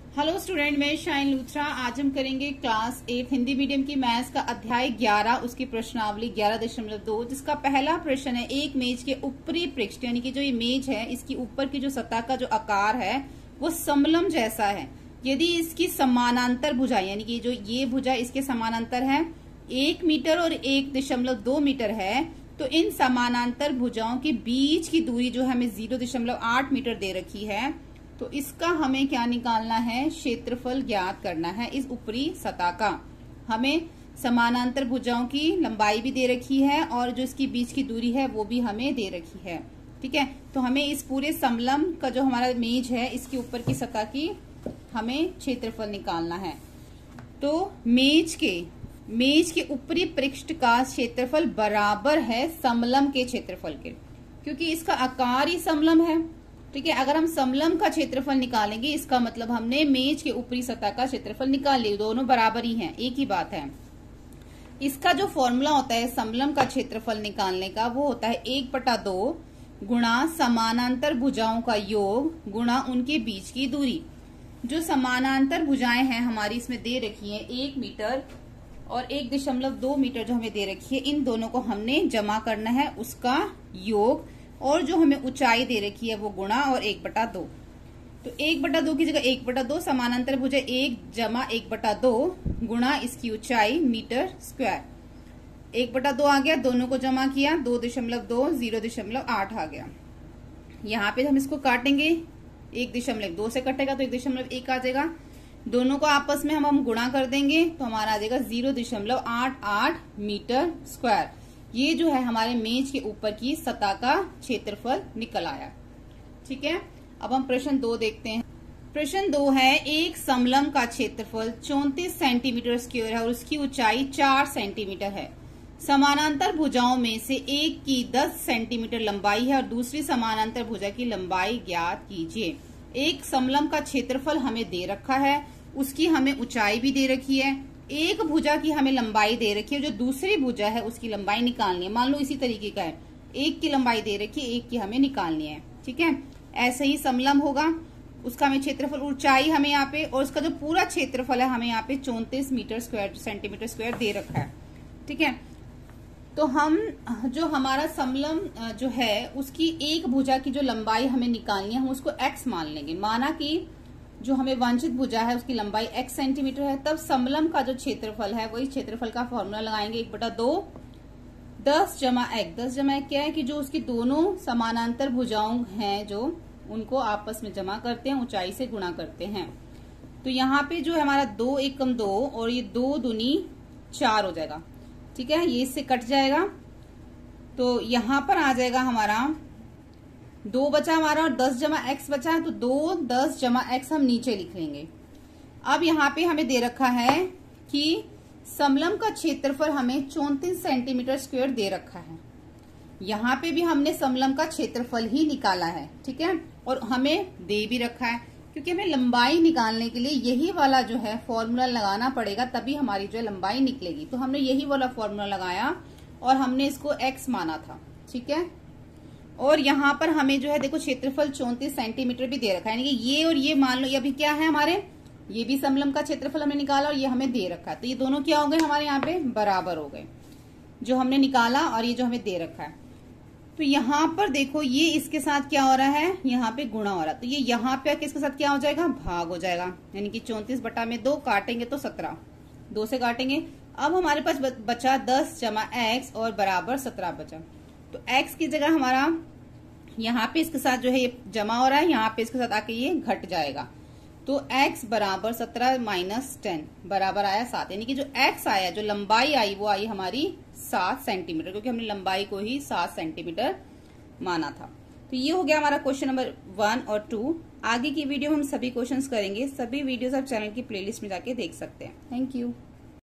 Hello student, मैं Shine Luthra. आज हम करेंगे क्लास 8 हिंदी मीडियम की मैथ्स का अध्याय 11 उसकी प्रश्नावली 11.2, जिसका पहला प्रश्न है एक मेज के ऊपरी पृष्ठ यानी कि जो ये मेज है इसकी ऊपर की जो सतह का जो आकार है वो समलम जैसा है यदि इसकी समानांतर भुजा यानी कि जो ये भुजा इसके समानांतर है 1 मीटर और 1.2 मीटर है, तो इन समानांतर भुजाओं के बीच की दूरी जो हमें 0.8 मीटर दे रखी है, तो इसका हमें क्या निकालना है, क्षेत्रफल ज्ञात करना है इस ऊपरी सतह का। हमें समानांतर भुजाओं की लंबाई भी दे रखी है और जो इसकी बीच की दूरी है वो भी हमें दे रखी है। ठीक है, तो हमें इस पूरे समलम का जो हमारा मेज है इसके ऊपर की सतह की हमें क्षेत्रफल निकालना है। तो मेज के ऊपरी पृष्ठ का क्षेत्रफल बराबर है समलम के क्षेत्रफल के, क्योंकि इसका आकार ही समलम है। ठीक है, अगर हम समलम का क्षेत्रफल निकालेंगे इसका मतलब हमने मेज के ऊपरी सतह का क्षेत्रफल निकाल लिया, दोनों बराबर ही हैं, एक ही बात है। इसका जो फॉर्मूला होता है समलम का क्षेत्रफल निकालने का वो होता है 1/2 गुणा समानांतर भुजाओं का योग गुणा उनके बीच की दूरी। जो समानांतर भुजाएं हैं हमारी इसमें दे रखी है 1 मीटर और 1.2 मीटर जो हमें दे रखी है, इन दोनों को हमने जमा करना है, उसका योग, और जो हमें ऊंचाई दे रखी है वो गुणा और 1/2। तो 1/2 की जगह 1/2 समानांतर भुजा 1 जमा 1/2 गुणा इसकी ऊंचाई मीटर स्क्वायर। 1/2 आ गया, दोनों को जमा किया 2.2 0.8 आ गया। यहाँ पे हम इसको काटेंगे 1.2 से कटेगा तो 1.1 आ जाएगा। दोनों को आपस में हम गुणा कर देंगे तो हमारा आ जाएगा 0.88 मीटर स्क्वायर। ये जो है हमारे मेज के ऊपर की सतह का क्षेत्रफल निकल आया। ठीक है, अब हम प्रश्न 2 देखते हैं। प्रश्न 2 है एक समलम का क्षेत्रफल 34 सेंटीमीटर स्क्वायर है और उसकी ऊंचाई 4 सेंटीमीटर है। समानांतर भुजाओं में से एक की 10 सेंटीमीटर लंबाई है और दूसरी समानांतर भुजा की लंबाई ज्ञात कीजिए। एक समलम का क्षेत्रफल हमें दे रखा है, उसकी हमें ऊंचाई भी दे रखी है, एक भुजा की हमें लंबाई दे रखी है, जो दूसरी भुजा है उसकी लंबाई निकालनी है। मान लो इसी तरीके का है, एक की लंबाई दे रखी है, एक की हमें निकालनी है। ठीक है, ऐसे ही समलम होगा, उसका हमें क्षेत्रफल, ऊंचाई हमें यहाँ पे, और उसका जो पूरा क्षेत्रफल है हमें यहाँ पे 34 मीटर स्क्वायर सेंटीमीटर स्क्वायर दे रखा है। ठीक है, तो हम जो हमारा समलम जो है उसकी एक भुजा की जो लंबाई हमें निकालनी है हम उसको x मान लेंगे। माना कि जो हमें वांछित भुजा है उसकी लंबाई x सेंटीमीटर है, तब समलम का जो क्षेत्रफल है वही क्षेत्रफल का फॉर्मूला लगाएंगे 1/2 10 जमा x क्या है कि जो उसकी दोनों समानांतर भुजाओं हैं जो उनको आपस में जमा करते हैं, ऊंचाई से गुणा करते हैं। तो यहाँ पे जो है हमारा 2 एकम 2 और ये 2 दूनी 4 हो जाएगा। ठीक है, ये इससे कट जाएगा तो यहाँ पर आ जाएगा हमारा 2 बचा हमारा और 10 जमा x बचा है, तो 2 10 जमा x हम नीचे लिख लेंगे। अब यहाँ पे हमें दे रखा है कि समलम का क्षेत्रफल हमें 34 सेंटीमीटर स्क्वायर दे रखा है। यहाँ पे भी हमने समलम का क्षेत्रफल ही निकाला है। ठीक है, और हमें दे भी रखा है, क्योंकि हमें लंबाई निकालने के लिए यही वाला जो है फॉर्मूला लगाना पड़ेगा, तभी हमारी जो लंबाई निकलेगी। तो हमने यही वाला फॉर्मूला लगाया और हमने इसको x माना था। ठीक है, और यहाँ पर हमें जो है देखो क्षेत्रफल 34 सेंटीमीटर भी दे रखा है, यानी कि ये और ये मान लो ये अभी क्या है हमारे, ये भी समलम का क्षेत्रफल हमने निकाला और ये हमें दे रखा है, तो ये दोनों क्या हो गए हमारे यहाँ पे बराबर हो गए, जो हमने निकाला और ये जो हमें दे रखा है। तो यहाँ पर देखो ये इसके साथ क्या हो रहा है, यहाँ पे गुणा हो रहा है, तो ये यहाँ पे किसके साथ क्या हो जाएगा, भाग हो जाएगा, यानी कि 34/2 काटेंगे तो 17, 2 से काटेंगे। अब हमारे पास बचा 10 जमा x और बराबर 17 बचा। तो x की जगह हमारा यहाँ पे इसके साथ जो है ये जमा हो रहा है, यहाँ पे इसके साथ आके ये घट जाएगा। तो x बराबर 17 माइनस 10 बराबर आया 7, यानी कि जो x आया, जो लंबाई आई वो आई हमारी 7 सेंटीमीटर, क्योंकि हमने लंबाई को ही 7 सेंटीमीटर माना था। तो ये हो गया हमारा क्वेश्चन नंबर 1 और 2। आगे की वीडियो में हम सभी क्वेश्चंस करेंगे। सभी वीडियोस आप चैनल की प्लेलिस्ट में जाके देख सकते हैं। Thank you.